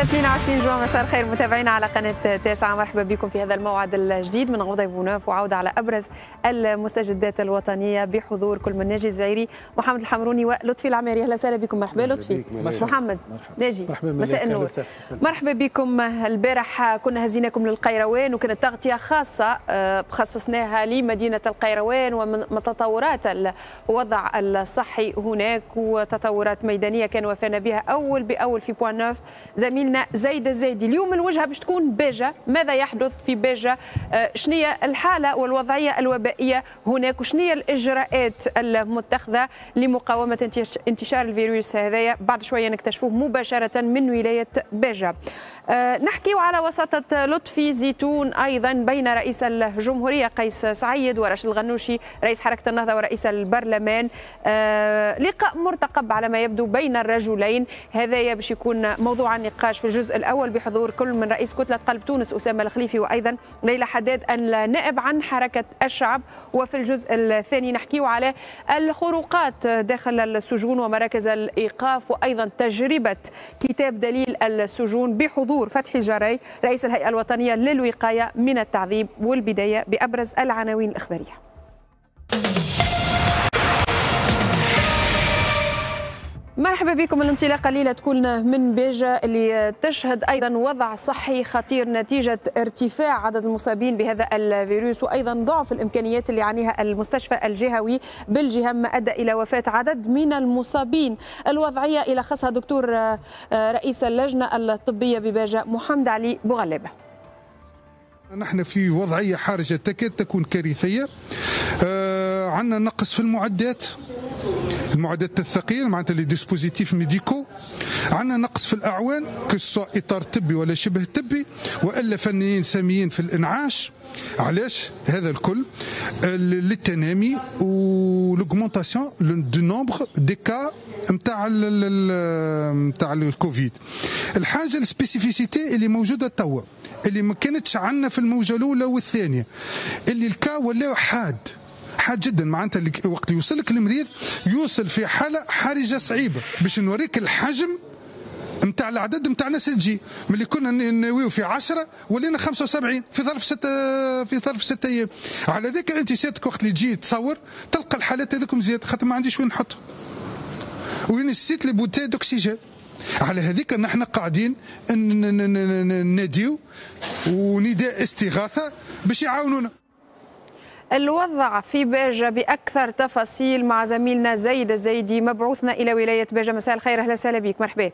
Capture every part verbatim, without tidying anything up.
اثنين وعشرين جوان، مساء الخير متابعينا على قناة تاسعة. مرحبا بكم في هذا الموعد الجديد من غضيف وناف، وعودة على أبرز المستجدات الوطنية بحضور كل من ناجي الزعيري، محمد الحمروني ولطفي العماري. أهلا وسهلا بكم. مرحبا لطفي. محمد ناجي، مساء النور. مرحبا بكم. البارح كنا هزيناكم للقيروان، وكانت تغطية خاصة خصصناها لمدينة القيروان ومن تطورات الوضع الصحي هناك وتطورات ميدانية كان وفانا بها أول بأول في بوان نوف زميلنا زايد الزايدي. اليوم الوجهة باش تكون باجة. ماذا يحدث في باجة؟ آه شنية الحالة والوضعية الوبائية هناك، وشنية الإجراءات المتخذة لمقاومة انتشار الفيروس هذايا؟ بعد شوية نكتشفوه مباشرة من ولاية باجة. آه نحكي على وساطة لطفي زيتون أيضا بين رئيس الجمهورية قيس سعيد وراشد الغنوشي رئيس حركة النهضة ورئيس البرلمان. آه لقاء مرتقب على ما يبدو بين الرجلين. هذايا باش يكون موضوع النقاش في الجزء الأول بحضور كل من رئيس كتلة قلب تونس أسامة الخليفي وأيضا ليلى حداد النائب عن حركة الشعب. وفي الجزء الثاني نحكيه على الخروقات داخل السجون ومراكز الإيقاف وأيضا تجربة كتاب دليل السجون بحضور فتحي جراي رئيس الهيئة الوطنية للوقاية من التعذيب. والبداية بأبرز العناوين الإخبارية. مرحبا بكم. الانطلاقه الليله تكون من باجة اللي تشهد ايضا وضع صحي خطير نتيجه ارتفاع عدد المصابين بهذا الفيروس وايضا ضعف الامكانيات اللي يعنيها المستشفى الجهوي بالجهه، ما ادى الى وفاه عدد من المصابين. الوضعيه الى خصها دكتور رئيس اللجنه الطبيه بباجة محمد علي بوغلابه. نحن في وضعيه حرجه تكاد تكون كارثيه. آه عندنا نقص في المعدات المعدات الثقيله معناتها لي ديسبوزيتيف ميديكو. عندنا نقص في الاعوان كسوا اطار طبي ولا شبه طبي والا فنيين ساميين في الانعاش. علاش هذا الكل؟ للتنامي ولوغمونطاسيون دو نومبر دي كا نتاع نتاع الكوفيد. الحاجه السبيسيفيسيتي اللي موجوده توا اللي ما كانتش عندنا في الموجه الاولى والثانيه، اللي الكا ولاو حاد حاد جدا. معناتها وقت يوصل لك المريض يوصل في حاله حرجه صعيبه. باش نوريك الحجم نتاع العدد نتاع الناس اللي تجي، ملي كنا ناويو في عشرة ولينا خمسة وسبعين في ظرف ستة في ظرف ستة ايام. على ذاك انت سيادتك وقت اللي تجي تصور تلقى الحالات هذوكم زياد، خاطر ما عنديش وين نحطهم وين نسيت لي بوتي دوكسيجين. على هذيك نحن قاعدين نناديو ونداء استغاثه باش يعاونونا. الوضع في باجة بأكثر تفاصيل مع زميلنا زايد الزايدي مبعوثنا إلى ولاية باجة. مساء الخير، أهلا وسهلا بك. مرحبا.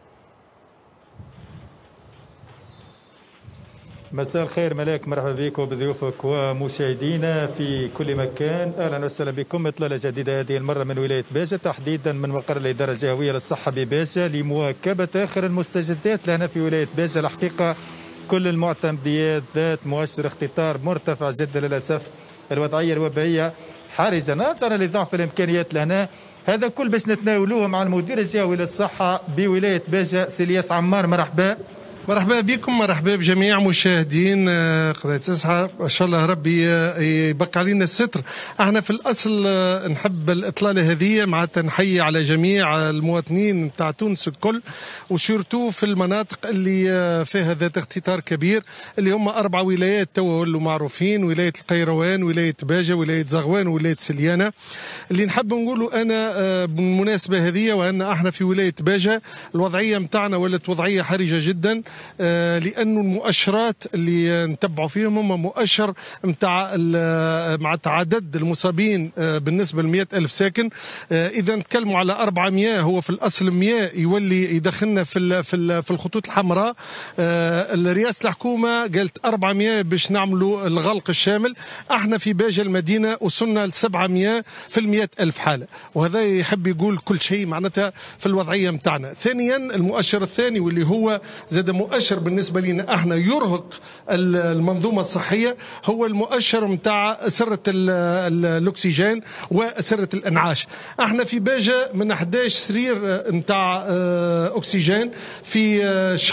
مساء الخير ملاك، مرحبا بك وبضيوفك ومشاهدينا في كل مكان. اهلا وسهلا بكم. اطلاله جديده هذه المره من ولايه باجة، تحديدا من مقر الاداره الجهويه للصحه بباجة لمواكبه اخر المستجدات لنا في ولايه باجة. الحقيقه كل المعتمديات ذات مؤشر اختطار مرتفع جدا للاسف. الوضعيه الوبائيه حرجه نظرا لضعف الامكانيات لهنا. هذا كل باش نتناولوه مع المدير الجهوي للصحه بولايه باجة سي الياس عمار. مرحبا. مرحبا بكم، مرحبا بجميع مشاهدين قناة تسعة. ان شاء الله ربي يبقى علينا الستر. احنا في الاصل نحب الاطلاله هذه معناتها نحيي على جميع المواطنين نتاع تونس الكل، وشورتو في المناطق اللي فيها ذات اختطار كبير اللي هم اربع ولايات توا ولوا معروفين: ولايه القيروان، ولايه باجة، ولايه زغوان، ولايه سليانه. اللي نحب نقوله انا بالمناسبه هذه وان احنا في ولايه باجة الوضعيه نتاعنا ولات وضعيه حرجه جدا، لأنه المؤشرات اللي نتبعوا فيهم هم مؤشر متاع مع عدد المصابين بالنسبة لمئة ألف ساكن. إذا نتكلموا على أربعمئة، هو في الأصل مئة يولي يدخلنا في في الخطوط الحمراء. رئاسة الحكومة قالت أربعمئة باش نعملوا الغلق الشامل. احنا في باجة المدينة وصلنا ل سبعمئة في المئة ألف حالة، وهذا يحب يقول كل شيء معناتها في الوضعية متاعنا. ثانيا المؤشر الثاني واللي هو زاد مؤشر بالنسبة لنا احنا يرهق المنظومة الصحية، هو المؤشر متاع أسرة الأكسجين وأسرة الإنعاش. احنا في باجة من أحد عشر سرير متاع أكسجين في شهر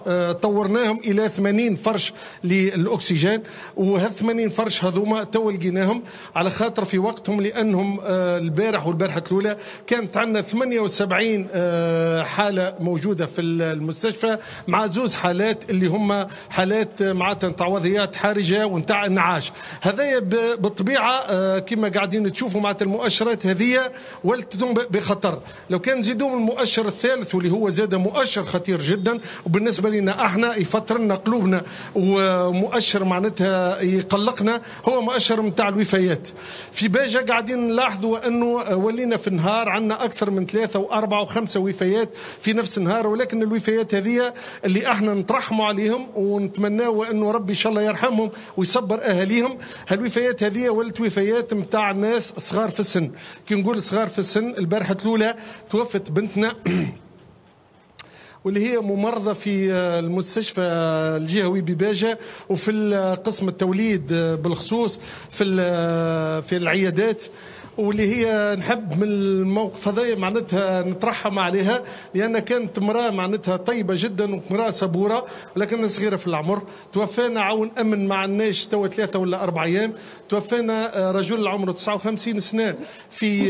طورناهم الى ثمانين فرش للاكسجين، وهذ ثمانين فرش هذوما تو لقيناهم على خاطر في وقتهم، لانهم البارح والبارحه الاولى كانت عندنا ثمانية وسبعين حاله موجوده في المستشفى، مع زوز حالات اللي هم حالات معناتها نتاع وضعيات حرجه ونتاع انعاش. هذايا بالطبيعه كما قاعدين تشوفوا معناتها المؤشرات هذه ولتدوم بخطر. لو كان نزيدوا من المؤشر الثالث واللي هو زاد مؤشر خطير جدا، وبالنسبه لنا احنا يفطر لنا قلوبنا ومؤشر معناتها يقلقنا، هو مؤشر نتاع الوفيات. في باجة قاعدين نلاحظوا انه ولينا في النهار عندنا اكثر من ثلاثه واربعه وخمسه وفيات في نفس النهار، ولكن الوفيات هذه اللي احنا نترحموا عليهم ونتمناوا انه ربي ان شاء الله يرحمهم ويصبر اهاليهم. هالوفيات هذه ولت وفيات نتاع ناس صغار في السن. كي نقول صغار في السن، البارحه الاولى توفت بنتنا واللي هي ممرضة في المستشفى الجهوي بباجة وفي قسم التوليد بالخصوص في في العيادات، واللي هي نحب من الموقف هذا معناتها نترحم عليها، لأن كانت امرأة معناتها طيبة جدا وامرأة صبورة، لكنها صغيرة في العمر. توفانا عون أمن مع الناش توا ثلاثة ولا أربع أيام. توفانا رجل عمره تسعة وخمسين سنة في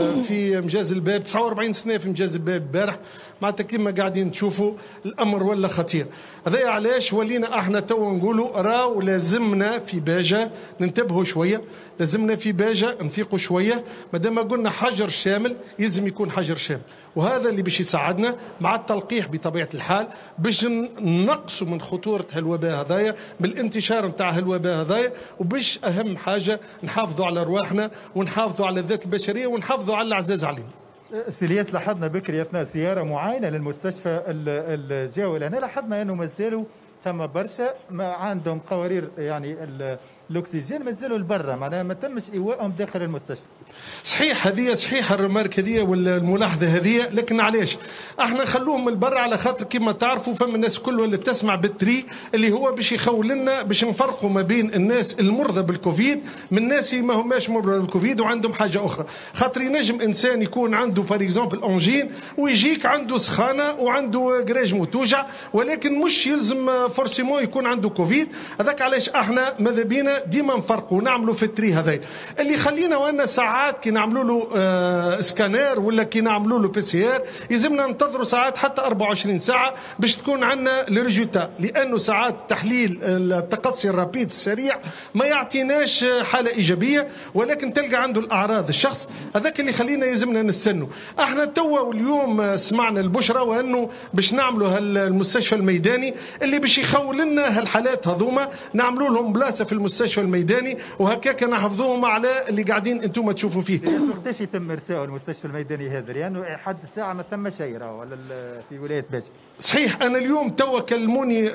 في مجاز الباب، تسعة وأربعين سنة في مجاز الباب البارح. معناتها كما قاعدين تشوفوا الأمر ولا خطير. هذا علاش ولينا احنا توا نقولوا راو لازمنا في باجة ننتبهوا شوية، لازمنا في باجة نفيقوا شوية. مادام قلنا حجر شامل يلزم يكون حجر شامل، وهذا اللي باش يساعدنا مع التلقيح بطبيعة الحال باش نقصوا من خطورة هالوباء هذايا، بالانتشار نتاع هالوباء هذايا، وباش أهم حاجة نحافظوا على أرواحنا ونحافظوا على الذات البشرية ونحافظوا على العزاز علينا. سيلياس، لاحظنا بكري اثناء زياره معاينه للمستشفى الجوي لهنا، لاحظنا انه مازالوا ثم برشا ما عندهم قوارير يعني الاكسجين مازالوا لبرا، معناها ما تمش ايواءهم داخل المستشفى. صحيح، هذه صحيحه الرمارك هذه والملاحظه هذه، لكن علاش احنا نخلوهم من برا؟ على خاطر كما تعرفوا فما الناس كلها اللي تسمع بالتري اللي هو باش يخول لنا باش نفرقوا ما بين الناس المرضى بالكوفيد من الناس اللي ما هماش مرضى بالكوفيد وعندهم حاجه اخرى. خاطر ينجم انسان يكون عنده بار اكزومبل اونجين ويجيك عنده سخانه وعنده قراجمو توجع، ولكن مش يلزم فورسيمون يكون عنده كوفيد. هذاك علاش احنا ماذا بينا ديما نفرقوا ونعملوا في التري هذا اللي خلينا وانا ساعات كي نعملوا له آه سكانير ولا كي نعملوا له بي سي ار يلزمنا ننتظروا ساعات حتى أربعة وعشرين ساعه باش تكون عندنا لي ريزولتا، لانه ساعات تحليل التقصي الرابيد السريع ما يعطيناش حاله ايجابيه، ولكن تلقى عنده الاعراض الشخص هذاك اللي خلينا يلزمنا نستنوا. احنا توا واليوم سمعنا البشرى وانه باش نعملوا هالمستشفى الميداني اللي باش يخول لنا هالحالات هذوما نعملوا لهم بلاصه في المستشفى الميداني، وهكاك نحفظوهم على اللي قاعدين انتم تشوفوا فيه. وقتاش يتم ارساء المستشفى الميداني هذا؟ لانه حد الساعه ما ثم شيء راهو ولا في ولايه باجة. صحيح، انا اليوم توا كلموني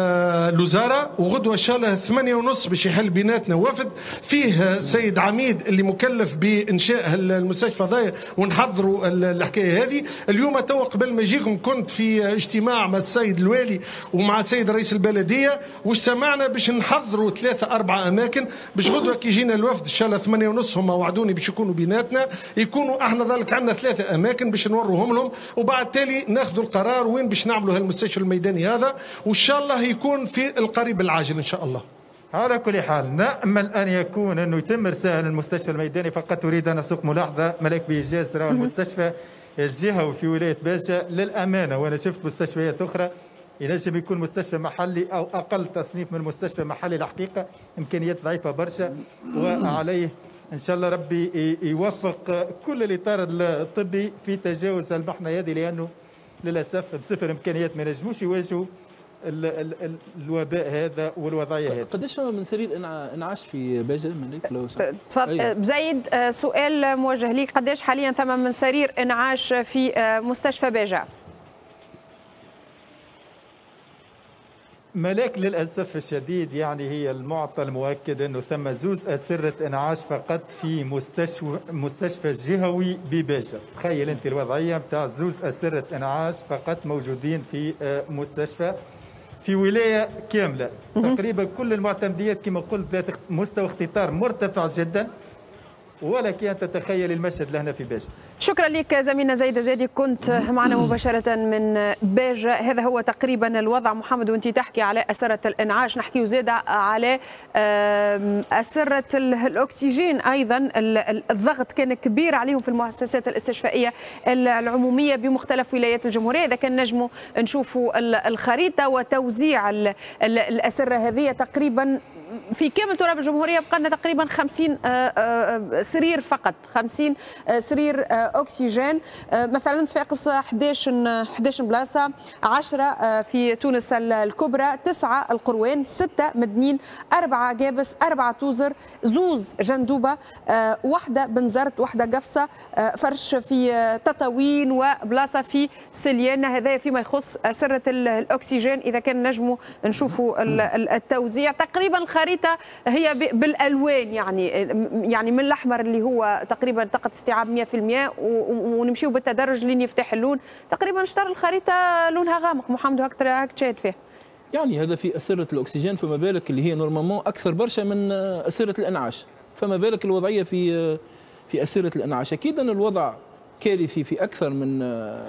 الوزاره وغدوه ان شاء الله ثمانية ونص باش يحل بيناتنا وفد فيه السيد عميد اللي مكلف بانشاء المستشفى هذايا ونحضروا الحكايه هذه. اليوم توا قبل ما يجيكم كنت في اجتماع مع السيد الوالي ومع السيد رئيس البلديه واجتمعنا باش نحضروا ثلاثه اربعه اماكن باش غدوه كي يجينا الوفد ان شاء الله ثمانية ونص هم وعدوني باش يكونوا بيناتنا، يكونوا احنا ذلك عندنا ثلاثه اماكن باش نوروهم لهم، وبعد تالي ناخذوا القرار وين باش نعملوا هالمستشفى الميداني هذا، وان شاء الله يكون في القريب العاجل ان شاء الله. على كل حال نامل ان يكون انه يتم ارسال المستشفى الميداني. فقط اريد ان اسوق ملاحظه ملك بايجاز راهو المستشفى الجهوي في ولايه باجة للامانه، وانا شفت مستشفيات اخرى ينجم يكون مستشفى محلي او اقل تصنيف من مستشفى محلي، الحقيقه امكانيات ضعيفه برشا، وعليه ان شاء الله ربي يوفق كل الاطار الطبي في تجاوز المحنه هذه، لانه للاسف بصفر امكانيات ما نجموش يواجهوا الوباء هذا والوضعيه هذه. قداش من سرير انعاش في باجة ملك لو تفضل بزيد؟ سؤال موجه ليك، قداش حاليا ثم من سرير انعاش في مستشفى باجة؟ ملاك للاسف الشديد يعني هي المعطى المؤكد انه ثم زوز اسره انعاش فقط في مستشفى مستشفى الجهوي بباجة. تخيل انت الوضعيه نتاع زوز اسره انعاش فقط موجودين في مستشفى في ولايه كامله. تقريبا كل المعتمديات كما قلت ذات مستوى اختطار مرتفع جدا، ولك أن تتخيل المشهد لهنا في باجة. شكرا لك زميلنا زايد زادي، كنت معنا مباشرة من باجة. هذا هو تقريبا الوضع محمد، وانت تحكي على أسرة الإنعاش، نحكي زادة على أسرة الأكسجين أيضا. الضغط كان كبير عليهم في المؤسسات الاستشفائية العمومية بمختلف ولايات الجمهورية. إذا كان نجموا نشوفوا الخريطة وتوزيع الأسرة هذه تقريبا في كامل تراب الجمهورية بقى لنا تقريبا خمسين سرير فقط، خمسين سرير أكسجين. مثلا صفاقس أحد عشر بلاصة، عشرة في تونس الكبرى، تسعة القروان، ستة مدنين، أربعة جابس، أربعة توزر، زوز جندوبة، واحدة بنزرت، واحدة قفصة، فرش في تطاوين، وبلاصة في سليانة. هذا فيما يخص أسرة الأكسجين. إذا كان نجموا نشوفوا التوزيع تقريبا الخريطة هي بالألوان، يعني يعني من الأحمر اللي هو تقريبا طاقة استيعاب مئة بالمئة ونمشيو بالتدرج لين يفتح اللون. تقريبا اشترى الخريطة لونها غامق. محمد هكتر هك تشاهد فيه. يعني هذا في أسرة الأكسجين، فما بالك اللي هي نورمالمون أكثر برشا من أسرة الإنعاش، فما بالك الوضعية في في أسرة الإنعاش. أكيد أن الوضع كارثي في أكثر من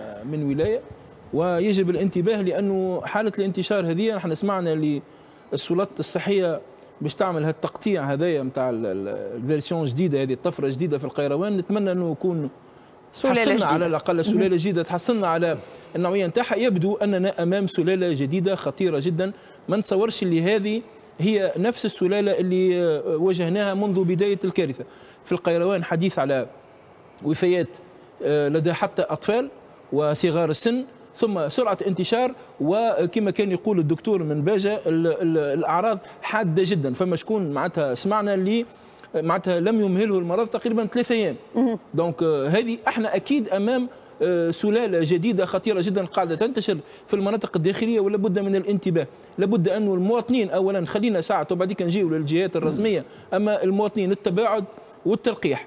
من ولاية، ويجب الانتباه لأنه حالة الانتشار هذه نحن سمعنا اللي السلطات الصحيه باش تعمل هالتقطيع هذايا نتاع الفيرسيون جديده، هذه الطفره جديده في القيروان. نتمنى انه يكون تحصلنا على الاقل سلاله جديده، تحصلنا على النوعيه نتاعها. يبدو اننا امام سلاله جديده خطيره جدا، ما نتصورش اللي هذه هي نفس السلاله اللي واجهناها منذ بدايه الكارثه في القيروان. حديث على وفيات لدى حتى اطفال وصغار السن، ثم سرعة انتشار، وكما كان يقول الدكتور من باجة الأعراض حادة جدا. فما شكون معناتها سمعنا اللي معناتها لم يمهله المرض تقريبا ثلاثة أيام. دونك هذه احنا أكيد أمام سلالة جديدة خطيرة جدا قاعدة تنتشر في المناطق الداخلية، ولا بد من الانتباه. لابد أن المواطنين أولا خلينا ساعة وبعدين نجيو للجهات الرسمية، أما المواطنين التباعد والتلقيح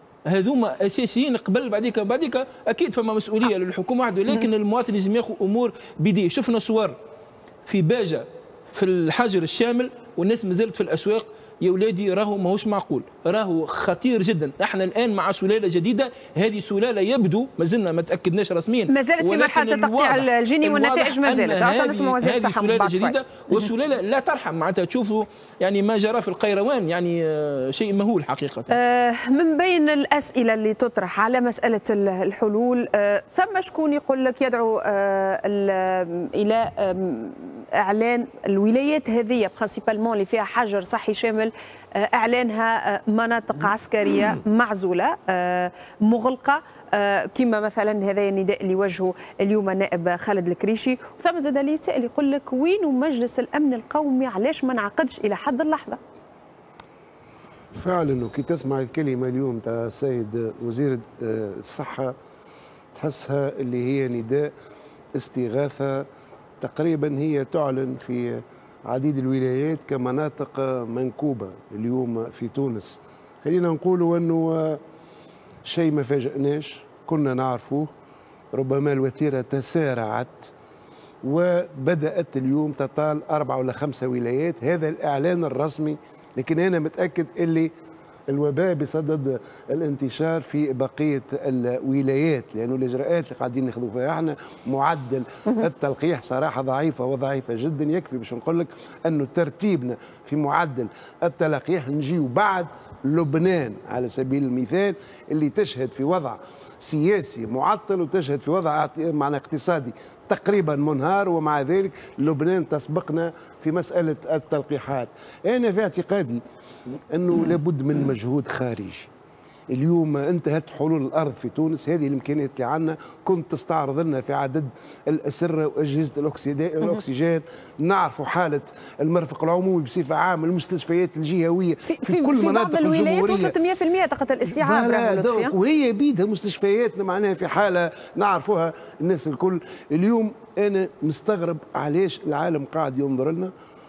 هذوما اساسيين. قبل بعديك بعديك اكيد فما مسؤوليه للحكومه وحده، لكن المواطن لازم ياخذ امور بيديه. شفنا صور في باجة في الحجر الشامل والناس ما زالت في الاسواق. يا ولادي راهو ماهوش معقول، راهو خطير جدا. احنا الان مع سلاله جديده، هذه سلاله يبدو ما زلنا ما تاكدناش رسميا، ما زالت في مرحله التقطيع الجيني والنتائج ما زالت. اعطانا نسمع وزير الصحه من بعد شوي. وسلاله لا ترحم معناتها. تشوفوا يعني ما جرى في القيروان يعني شيء مهول حقيقه. آه من بين الاسئله اللي تطرح على مساله الحلول، آه ثم شكون يقول لك يدعو آه الى آه اعلان الولايات هذه برينسيبالمون اللي فيها حجر صحي شامل، اعلانها مناطق عسكريه معزوله مغلقه، كما مثلا هذا النداء اللي وجهه اليوم النائب خالد الكريشي. وثم زاد اللي يتسائل يقول لك وين مجلس الامن القومي، علاش ما انعقدش الى حد اللحظه؟ فعلا، وكي تسمع الكلمه اليوم تاع السيد وزير الصحه تحسها اللي هي نداء استغاثه. تقريبا هي تعلن في عديد الولايات كمناطق منكوبة اليوم في تونس. خلينا نقولوا أنه شيء ما فاجأناش، كنا نعرفوه. ربما الوتيرة تسارعت وبدأت اليوم تطال أربعة ولا خمسة ولايات. هذا الإعلان الرسمي، لكن أنا متأكد اللي الوباء بصدد الانتشار في بقية الولايات، لأنه الإجراءات اللي قاعدين ناخذوا فيها احنا معدل التلقيح صراحة ضعيفة وضعيفة جدا. يكفي باش نقول لك أنه ترتيبنا في معدل التلقيح نجيو بعد لبنان على سبيل المثال، اللي تشهد في وضع سياسي معطل وتشهد في وضع معنى اقتصادي تقريبا منهار، ومع ذلك لبنان تسبقنا في مسألة التلقيحات. أنا في اعتقادي أنه لابد من مجهود خارجي. اليوم انتهت حلول الأرض في تونس، هذه الإمكانيات اللي عندنا كنت تستعرض لنا في عدد الأسرة وأجهزة الأكسجين. نعرفوا حالة المرفق العمومي بصفة عامة، المستشفيات الجهوية في, في, في كل مناطق الجمهورية. في بعض الولايات وصلت مئة بالمئة طاقة الاستيعاب، وهي بيدها مستشفياتنا معناها في حالة نعرفوها الناس الكل. اليوم أنا مستغرب علاش العالم قاعد ينظر لنا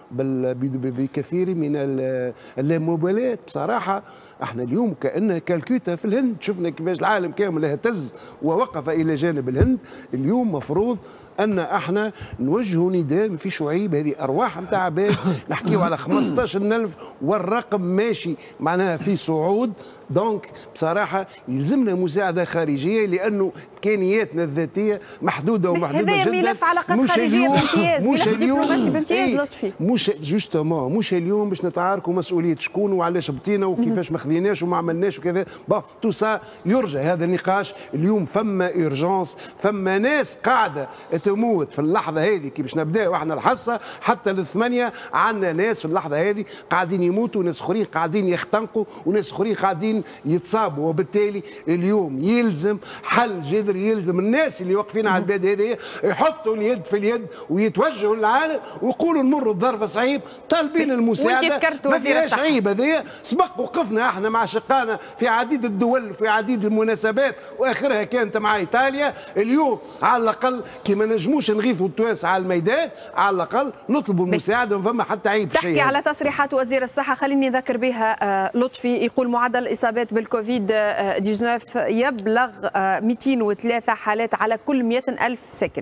بكثير من اللامبالاه. بصراحه احنا اليوم كأنها كالكوتا في الهند، شفنا كيفاش العالم كامل اهتز ووقف الى جانب الهند. اليوم مفروض ان احنا نوجهوا نداء في شعيب، هذه ارواح نتاع عباد، نحكيو على خمسطاش ألف والرقم ماشي معناها في صعود. دونك بصراحه يلزمنا مساعده خارجيه لانه امكانياتنا الذاتيه محدوده ومحدوده هذا جدا. ملف علاقات خارجيه بامتياز، ملف دبلوماسي بامتياز لطفي. مش جوستومون مش اليوم باش نتعاركوا مسؤوليه شكون وعلاش بطينا وكيفاش ما خذيناش وما عملناش وكذا. بون تو سا يرجى هذا النقاش. اليوم فما اورجونس، فما ناس قاعده تموت في اللحظه هذه كي باش نبداو احنا الحصه حتى للثمانيه. عندنا ناس في اللحظه هذه قاعدين يموتوا، ناس اخرين قاعدين يختنقوا، وناس اخرين قاعدين يتصابوا. وبالتالي اليوم يلزم حل جذري، يلزم الناس اللي واقفين على البلاد هذه يحطوا اليد في اليد ويتوجهوا للعالم ويقولوا نمروا بظرف صعيب طالبين المساعده. ما فيهاش عيب هذه. سبق وقفنا احنا مع شقانا في عديد الدول في عديد المناسبات واخرها كانت مع ايطاليا. اليوم على الاقل كي ما نجموش نغيثوا التوانسه على الميدان على الاقل نطلبوا المساعده، ما فما حتى عيب في الشيء. تحكي على تصريحات وزير الصحه، خليني نذكر بها لطفي. يقول معدل الاصابات بالكوفيد تسعة عشر يبلغ مئتين وثلاثة حالات على كل مئة ألف ساكن.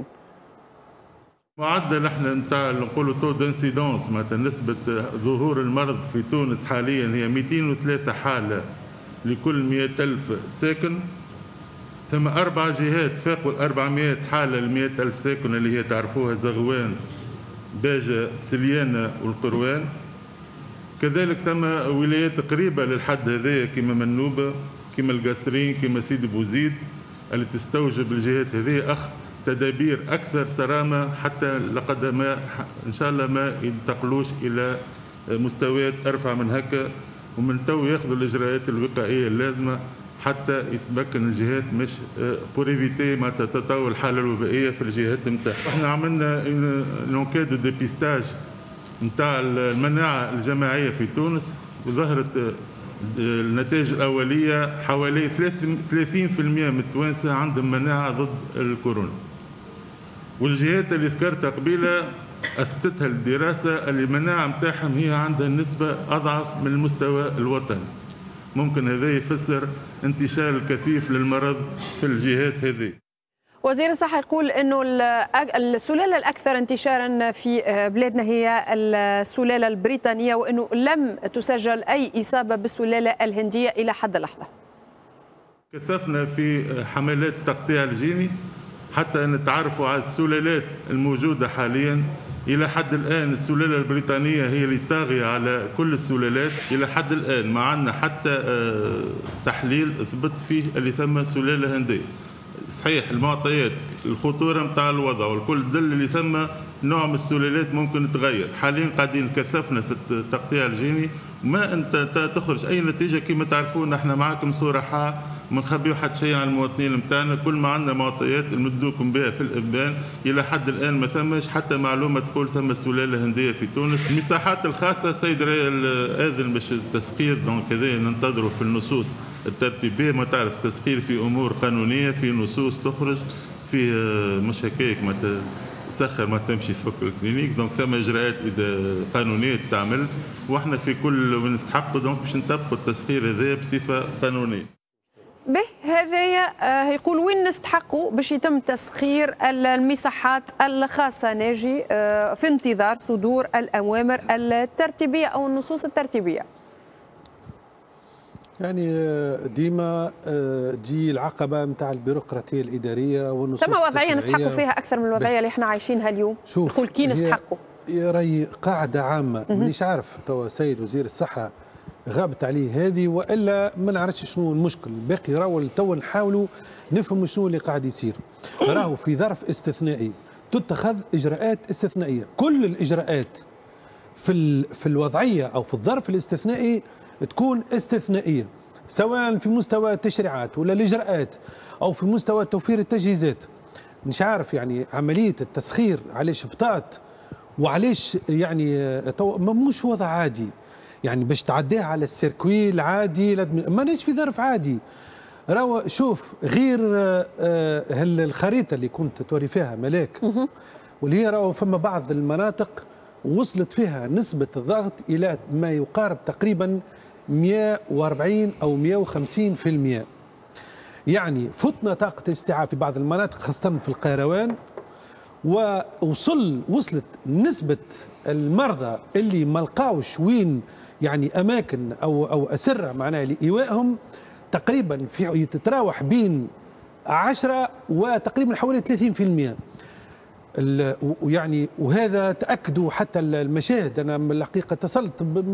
معدل احنا نتاع نقولوا تو دانسيدونس معناتها نسبه ظهور المرض في تونس حاليا هي مئتين وثلاثة حاله لكل مئة ألف ساكن. ثم اربع جهات فاقوا أربعمئة حاله ل مئة ألف ساكن اللي هي تعرفوها زغوان، باجه، سليانه والقروان. كذلك ثم ولايات قريبه للحد هذايا كما منوبه، كما القصرين، كما سيدي بوزيد، اللي تستوجب الجهات هذه اخذ تدابير اكثر صرامه حتى لقد ما ان شاء الله ما ينتقلوش الى مستويات ارفع من هكا، ومن تو ياخذوا الاجراءات الوقائيه اللازمه حتى يتمكن الجهات مش بور ايفيتي معناتها تطور الحاله الوبائيه في الجهات نتاعها. احنا عملنا لونكاد دو ديبيستاج نتاع المناعه الجماعيه في تونس، وظهرت النتائج الأولية حوالي ثلاثين بالمئة من التوانسة عندهم مناعة ضد الكورونا. والجهات اللي ذكرتها قبيلة أثبتتها الدراسة اللي المناعة متاعهم هي عندها نسبة أضعف من المستوى الوطني. ممكن هذا يفسر انتشار الكثيف للمرض في الجهات هذه. وزير الصحة يقول أنه السلالة الأكثر انتشارا في بلادنا هي السلالة البريطانية، وأنه لم تسجل أي إصابة بالسلالة الهندية إلى حد اللحظة. كثفنا في حملات التقطيع الجيني حتى نتعرفوا على السلالات الموجودة حاليا. إلى حد الآن السلالة البريطانية هي اللي طاغية على كل السلالات. إلى حد الآن ما عندنا حتى تحليل اثبت فيه اللي ثم سلالة هندية. صحيح المعطيات الخطوره نتاع الوضع والكل دل اللي ثم نوع من السلالات ممكن تغير. حاليا قاعدين كثفنا في التقطيع الجيني وما انت تخرج اي نتيجه. كما تعرفون احنا معاكم صراحه ما نخبيو حتى شيء عن المواطنين نتاعنا. كل ما عندنا معطيات نمدوكم بها في الابان. الى حد الان ما ثمش حتى معلومه تقول ثم سلاله هنديه في تونس. المساحات الخاصه سيد اذن باش التسقير دونك كذا ننتظروا في النصوص الترتيبيه. ما تعرف تسقير في امور قانونيه، في نصوص تخرج، في مش هكاك ما تسخر ما تمشي فوق الكلينيك. دونك ثم اجراءات اذا قانونيه تعمل، واحنا في كل من نستحقوا دونك باش نطبقوا التسخير هذا بصفه قانونيه. به هذايا يقول وين نستحقوا باش يتم تسخير المساحات الخاصة ناجي في انتظار صدور الأوامر الترتيبية أو النصوص الترتيبية. يعني ديما تجي العقبة نتاع البيروقراطية الإدارية والنصوص ثم وضعية نستحقوا فيها أكثر من الوضعية اللي احنا عايشينها اليوم. نقول كي نستحقوا راهي قاعدة عامة مانيش عارف توا السيد وزير الصحة غابت عليه هذه والا ما نعرفش شنو المشكل. باقي راهو تو نحاولوا نفهموا شنو اللي قاعد يصير. راهو في ظرف استثنائي تتخذ اجراءات استثنائيه. كل الاجراءات في في الوضعيه او في الظرف الاستثنائي تكون استثنائيه، سواء في مستوى التشريعات ولا الاجراءات او في مستوى توفير التجهيزات. مش عارف يعني عمليه التسخير علاش بطات وعلاش يعني تو مش وضع عادي. يعني باش تعديها على السيركوي العادي مانيش في ظرف عادي. راهو شوف غير الخريطه اللي كنت توري فيها ملاك واللي هي راهو فما بعض المناطق وصلت فيها نسبة الضغط إلى ما يقارب تقريبا مئة وأربعين أو مئة وخمسين في المئة. يعني فتنا طاقة الاستيعاب في بعض المناطق خاصة في القيروان، ووصل وصلت نسبة المرضى اللي ما لقاوش وين يعني أماكن أو أو أسرة معناها لإيوائهم تقريبا في تتراوح بين عشرة وتقريبا حوالي ثلاثين في المئة. ويعني وهذا تأكدوا حتى المشاهد. أنا من الحقيقة اتصلت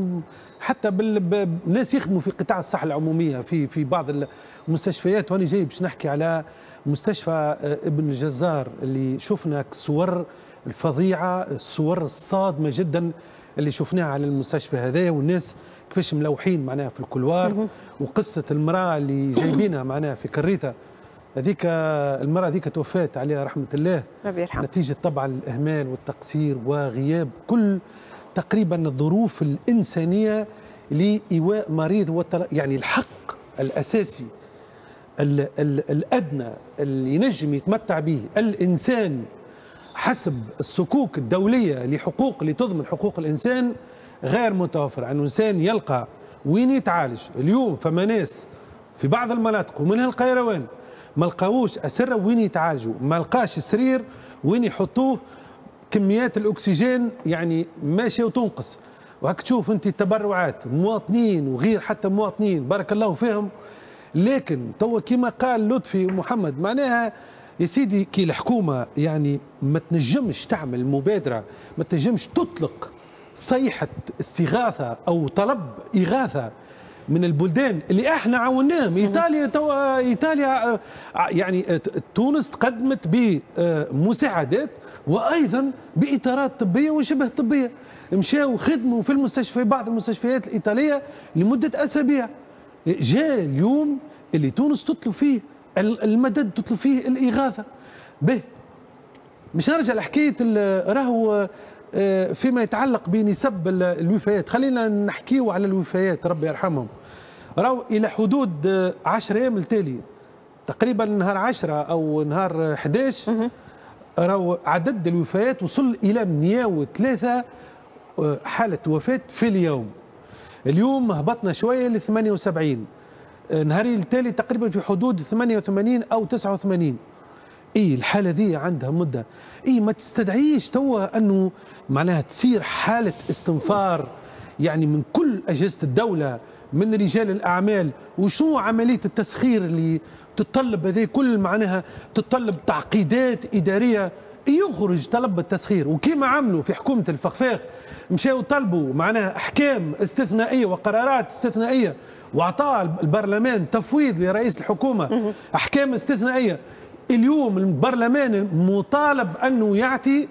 حتى بالناس يخدموا في قطاع الصحة العمومية في في بعض المستشفيات، وأنا جاي باش نحكي على مستشفى ابن الجزار اللي شفنا الصور الفظيعة، الصور الصادمة جدا اللي شفناها على المستشفى هذايا، والناس كيفاش ملوحين معناها في الكولوار، وقصة المرأة اللي جايبينها معناها في كريتة هذيك، المرأة هذيك توفات عليها رحمة الله نتيجة طبعا الإهمال والتقصير وغياب كل تقريبا الظروف الإنسانية لإيواء مريض، يعني الحق الأساسي ال ال الأدنى اللي ينجم يتمتع به الإنسان حسب الصكوك الدولية لحقوق اللي تضمن حقوق الإنسان غير متوفر. أن الإنسان يلقى وين يتعالج. اليوم فما ناس في بعض المناطق ومنها القيروان ما لقاوش أسرة وين يتعالجوا، ما لقاش سرير وين يحطوه، كميات الأكسجين يعني ماشية وتنقص. وهك تشوف أنت التبرعات مواطنين وغير حتى مواطنين بارك الله فيهم، لكن توا كما قال لطفي محمد معناها يا سيدي كي الحكومة يعني ما تنجمش تعمل مبادرة، ما تنجمش تطلق صيحة استغاثة أو طلب إغاثة من البلدان اللي احنا عاوناهم. ايطاليا توا ايطاليا يعني تونس تقدمت بمساعدات وايضا باطارات طبيه وشبه طبيه، مشاو خدموا في المستشفى بعض المستشفيات الايطاليه لمده اسابيع. جاء اليوم اللي تونس تطلب فيه المدد، تطلب فيه الاغاثه. به مش نرجع لحكايه راهو فيما يتعلق بنسب الوفيات، خلينا نحكيو على الوفيات ربي يرحمهم. راهو الى حدود عشرة ايام التالي تقريبا نهار عشرة او نهار أحد عشر راهو عدد الوفيات وصل الى مئة وثلاثة حاله وفاه في اليوم. اليوم هبطنا شويه ل ثمانية وسبعين، نهاري التالي تقريبا في حدود ثمانية وثمانين او تسعة وثمانين. اي الحاله ذي عندها مده، اي ما تستدعيش توا انه معناها تصير حاله استنفار يعني من كل اجهزه الدوله، من رجال الاعمال. وشو عمليه التسخير اللي تتطلب هذه كل معناها تتطلب تعقيدات اداريه. يخرج طلب التسخير، وكما عملوا في حكومه الفخفاخ مشاو طلبوا معناها احكام استثنائيه وقرارات استثنائيه، واعطى البرلمان تفويض لرئيس الحكومه احكام استثنائيه. اليوم البرلمان مطالب انه يعطي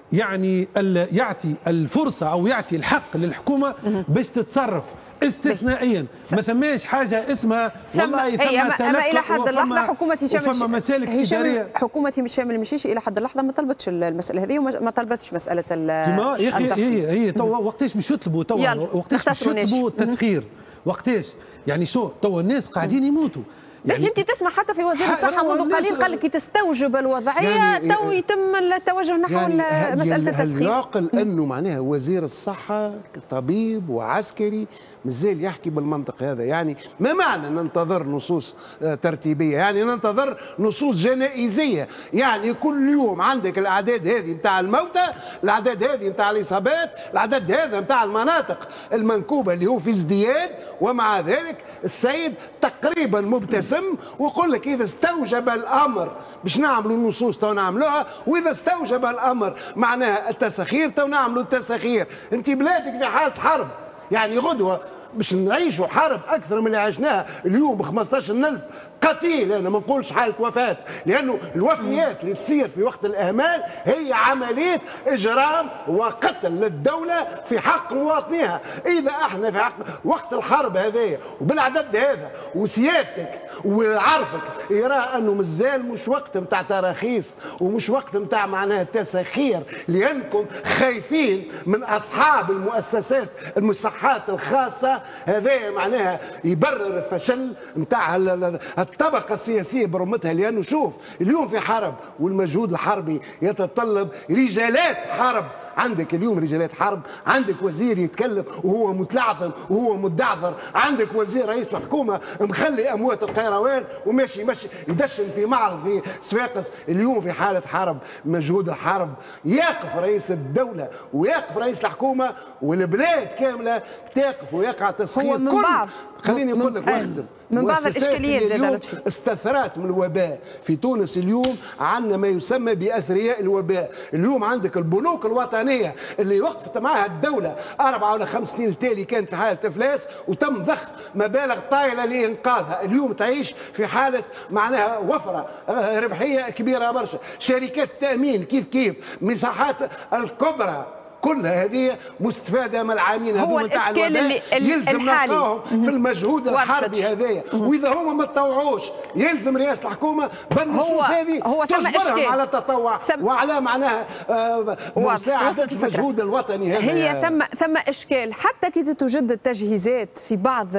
يعني يعطي الفرصه او يعطي الحق للحكومه باش تتصرف استثنائيا. ما ثماش حاجه اسمها والله ثم اما, أما الى حد اللحظه حكومه هشام وفما مسالك اداريه. حكومه هشام المشيشي الى حد اللحظه ما طلبتش المساله هذه وما طلبتش مساله يا اخي. هي هي توا وقتاش باش يطلبوا توا وقتاش باش يطلبوا التسخير، وقتاش يعني شو توا الناس قاعدين يموتوا. يعني انت تسمع حتى في وزير الصحه منذ قليل قال لك تستوجب الوضعيه يعني تو يتم التوجه نحو يعني مساله التسخير. يعقل انه معناها وزير الصحه طبيب وعسكري مازال يحكي بالمنطق هذا؟ يعني ما معنى ننتظر نصوص ترتيبيه؟ يعني ننتظر نصوص جنائزيه. يعني كل يوم عندك الاعداد هذه نتاع الموتى، الاعداد هذه نتاع الاصابات، الاعداد هذا نتاع المناطق المنكوبه اللي هو في ازدياد، ومع ذلك السيد تقريبا مبتسم ويقول لك اذا استوجب الامر باش نعملوا النصوص تو نعملوها، واذا استوجب الامر معناها التسخير تو نعملوا التسخير. انت بلادك في حاله حرب، يعني غدوه باش نعيشوا حرب اكثر من اللي عشناها اليوم ب خمسطاش ألف قتيل. انا ما نقولش حاله وفاه، لانه الوفيات اللي تصير في وقت الاهمال هي عمليه اجرام وقتل للدوله في حق مواطنيها. اذا احنا في حق وقت الحرب هذايا وبالعدد هذا وسيادتك وعرفك يرى انه مازال مش وقت نتاع تراخيص ومش وقت نتاع معناها تسخير، لانكم خايفين من اصحاب المؤسسات المصحات الخاصه هذا معناها يبرر الفشل نتاع الطبقه السياسيه برمتها. لانه شوف اليوم في حرب، والمجهود الحربي يتطلب رجالات حرب. عندك اليوم رجالات حرب، عندك وزير يتكلم وهو متلعثم وهو مدعثر، عندك وزير رئيس الحكومه مخلي اموات القيروان وماشي ماشي يدشن في معرض في صفاقس. اليوم في حاله حرب، مجهود الحرب يقف رئيس الدوله ويقف رئيس الحكومه والبلاد كامله تقف ويقع تسخير. هو من كل بعض خليني نقول لك واختم من بعض الاشكاليات زاد اليوم لطفي استثرات من الوباء في تونس. اليوم عندنا ما يسمى باثرياء الوباء. اليوم عندك البنوك الوطنيه اللي وقفت معها الدوله اربع ولا خمس سنين التالي كانت في حاله افلاس وتم ضخ مبالغ طائله لانقاذها. اليوم تعيش في حاله معناها وفره ربحيه كبيره برشا. شركات التامين كيف كيف، مساحات الكبرى كلها هذه مستفاده من العامين هو هذوما تاع الاشكال اللي يلزم الحالي نلقاهم في المجهود الحربي هذايا. واذا هما ما تطوعوش يلزم رئاسه الحكومه بالنصوص هذه تجبرهم على التطوع وعلى معناها آه مساعده المجهود الوطني هذا. هي ثم ثم اشكال حتى كي تتجدد التجهيزات في بعض،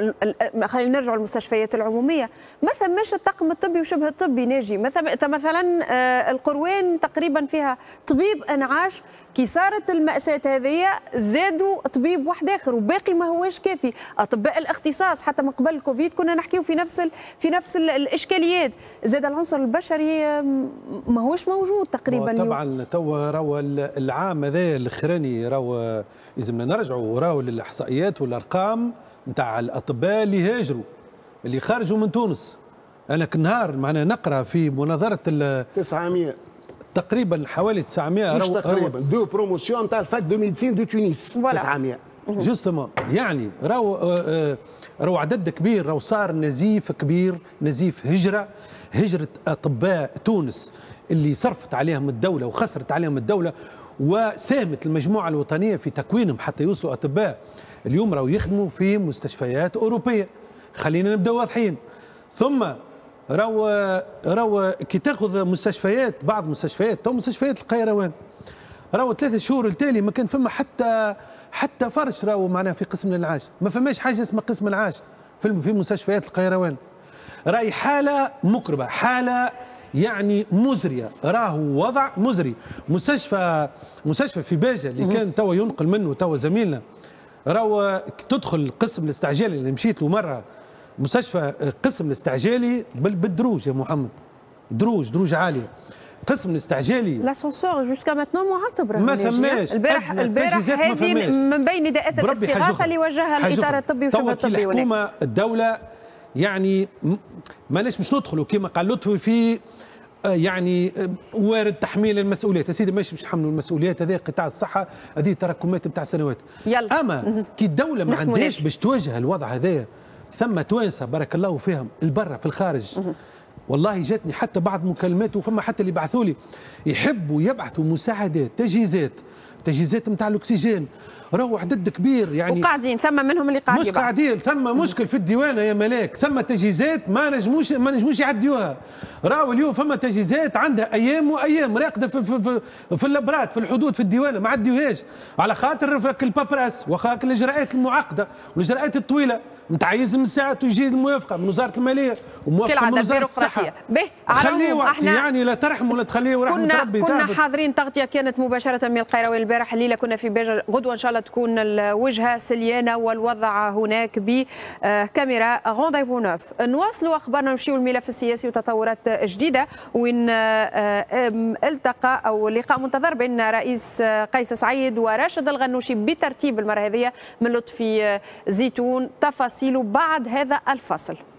خلينا نرجعوا للمستشفيات العموميه، ما ثماش الطاقم الطبي وشبه الطبي ناجي. مثلا آه القروان تقريبا فيها طبيب انعاش، كي صارت المأساة هذه زادوا طبيب واحد آخر وباقي ما هواش كافي. أطباء الاختصاص حتى من قبل الكوفيد كنا نحكيو في نفس ال... في نفس ال... الإشكاليات. زاد العنصر البشري ما هوش موجود تقريبا. طبعا توا راهو العام هذا الاخراني راهو لازمنا نرجعوا راهو للإحصائيات والأرقام نتاع الأطباء اللي هاجروا اللي خرجوا من تونس. أنا كنهار معنا نقرأ في مناظرة تسعمائة تقريبا حوالي تسعمائة مش تقريبا دو بروموسيون تاع الفاك دو ميديسين دو تونس تسعمائة جوستومون. يعني راهو راهو عدد كبير، راهو صار نزيف كبير، نزيف هجره هجره اطباء تونس اللي صرفت عليهم الدوله وخسرت عليهم الدوله، وساهمت المجموعه الوطنيه في تكوينهم حتى يوصلوا اطباء اليوم راهو يخدموا في مستشفيات اوروبيه. خلينا نبداو واضحين. ثم راهو راهو كي تاخذ مستشفيات، بعض مستشفيات تو مستشفيات القيروان راهو ثلاثة شهور التالي ما كان فما حتى حتى فرش راهو معناها في قسم الانعاش، ما فماش حاجه اسمها قسم انعاش في في مستشفيات القيروان. راهي حاله مكربه، حاله يعني مزريه، راهو وضع مزري. مستشفى مستشفى في باجه اللي كان توا ينقل منه توا زميلنا، راهو تدخل القسم الاستعجالي اللي مشيت له مره، مستشفى قسم الاستعجالي بالدروج يا محمد، دروج دروج عاليه. قسم الاستعجالي لاسانسور جوسكا ماتنون معطب ما ثماش. البارح البارح هذه من بين نداءات الاستغاثه اللي وجهها الاطار الطبي وشبه الطبي. الحكومه الدوله يعني ماناش مش ندخلوا كما قال لطفي في يعني وارد تحميل المسؤوليات. يا سيدي ماشي باش نحملوا المسؤوليات، هذه قطاع الصحه هذه تراكمات نتاع سنوات. يلا. اما كي الدوله ما عندهاش باش تواجه الوضع هذايا، ثم توانسه بارك الله فيهم البرة في الخارج. والله جاتني حتى بعض مكالمات وفما حتى اللي بعثوا لي يحبوا يبعثوا مساعدات، تجهيزات تجهيزات نتاع الاكسجين، راهو عدد كبير يعني. وقاعدين ثم منهم اللي قاعدين مش قاعدين، ثم مشكل في الديوانه يا ملاك، ثم تجهيزات ما نجموش ما نجموش يعديوها. راهو اليوم فما تجهيزات عندها ايام وايام راقده في في في, في اللابرات في الحدود في الديوانه ما عديوهاش على خاطر فك البابراس وخاك الاجراءات المعقده والاجراءات الطويله نتاع يلزم ساعات ويجي الموافقه من وزاره الماليه وموافقه من وزاره الصحه. خليه وقت يعني لا ترحم ولا تخليه ورحمه ربي. كنا تابت. حاضرين تغطيه كانت مباشره من القيروان البارح، الليله كنا في باجه، غدوه ان شاء الله تكون الوجهه سليانه والوضع هناك بكاميرا غونديفو نوف. نواصلوا اخبارنا ونمشيو الملف السياسي وتطورات جديده، وين التقى او لقاء منتظر بين رئيس قيس سعيد وراشد الغنوشي بترتيب المره هذه من لطفي زيتون. تفاصيله بعد هذا الفصل.